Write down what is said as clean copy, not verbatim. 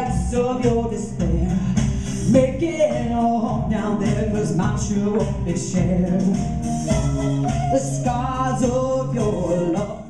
depths of your despair. Make it all down there, 'cause mine sure won't be shared. The scars of your love